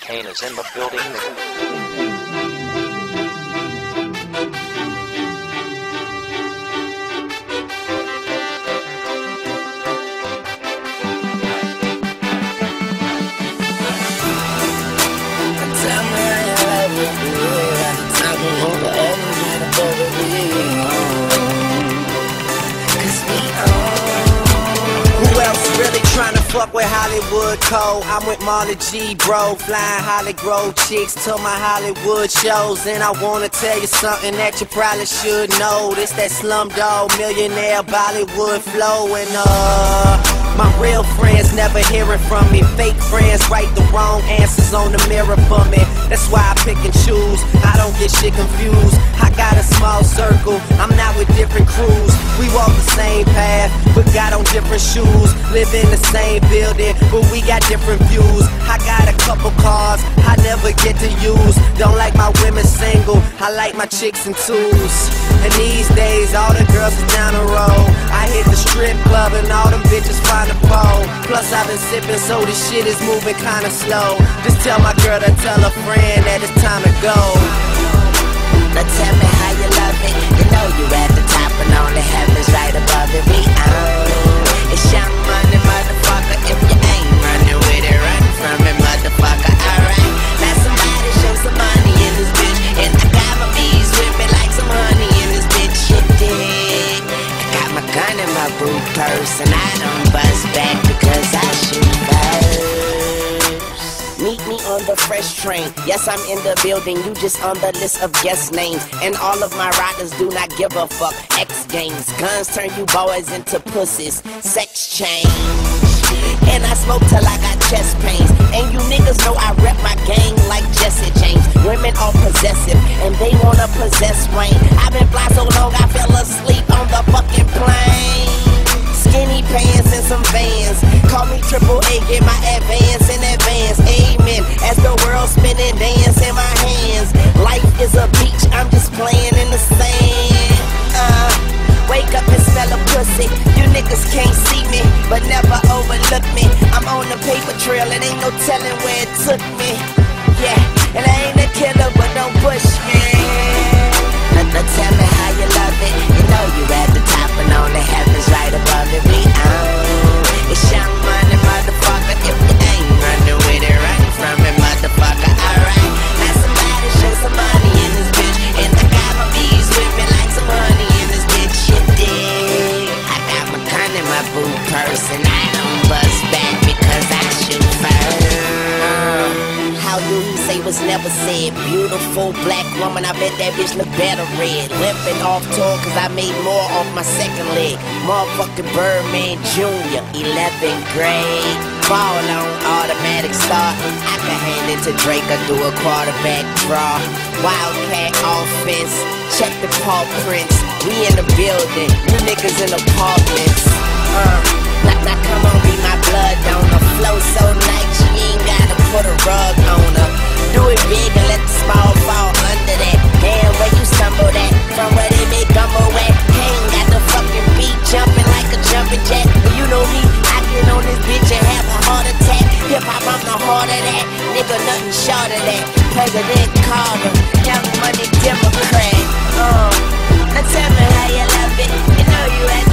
Kane is in the building. Fuck with Hollywood Code, I'm with Marley G, bro. Flying Hollywood chicks to my Hollywood shows. And I wanna tell you something that you probably should know. This that Slumdog Millionaire Bollywood flow. And my real friends never hearing from me. Fake friends write the wrong answers on the mirror for me. That's why I pick and choose, I don't get shit confused. I got a small circle, I'm not with different crews. We walk the same path, but got on different shoes. Live in the same building, but we got different views. I got a couple cars I never get to use. Don't like my women single, I like my chicks in twos. And these days all the girls is down the road. I hit the strip club and all them bitches find a pole. Plus I've been sipping, so this shit is moving kinda slow. Just tell my girl to tell a friend that it's time to go. Now tell me how you love it. You know you at the top and only heaven's right above it. We own it's young money, motherfucker. If you ain't running with it, run from it, motherfucker. Alright, now somebody show some money in this bitch. And I got my bees with me like some honey in this bitch. Shit dig. I got my gun in my boot purse and I don't bust back because I shoot first. Meet me on the fresh train. Yes, I'm in the building, you just on the list of guest names. And all of my riders do not give a fuck. X Games, guns turn you boys into pussies. Sex change. And I smoke till I got chest pains. And you niggas know I rep my gang like Jesse James. Women are possessive and they wanna possess Wayne. I've been fly so long I fell asleep on the fucking plane. Skinny pants and some Vans. Call me Triple A, get my advance in advance. Amen. As the world spinning, dance in my hands. Life is a beach, I'm just playing in the sand. Wake up and smell a pussy. You niggas can't see me, but never overlook me. I'm on the paper trail, and ain't no telling where it took me. Yeah, and I ain't a killer, but don't push me. Now tell me how you love it. You know you at the top and only heaven's right above it. We own it's young money, motherfucker. If you ain't running with it, run from it, motherfucker. Alright, now somebody show some money in this bitch. And I got my bees with me like some honey in this bitch. Shit dig. I got my gun in my boot purse and I don't bust back because I shoot first. How do you say what's never said? Beautiful black woman, I bet that bitch look better red. Limping off tour cause I made more off my second leg. Motherfucking Birdman Jr., 11th grade. Ball on automatic start. I can hand it to Drake or do a quarterback draw. Wildcat offense, check the paw prints. We in the building, you niggas in apartments. Now come on, be my blood donor. Flow so nice, you ain't gotta put a rug on her. Do it big and let the small fall under that. Damn, where you stumble at? From where they make gumbo at? Ain't got the fucking beat jumping like a jumping jack. But you know me, I get on this bitch and have a heart attack. Hip hop, I'm the heart of that. Nigga, nothing short of that. President Carter, Young Money Democrat. Now tell me how you love it. You know you at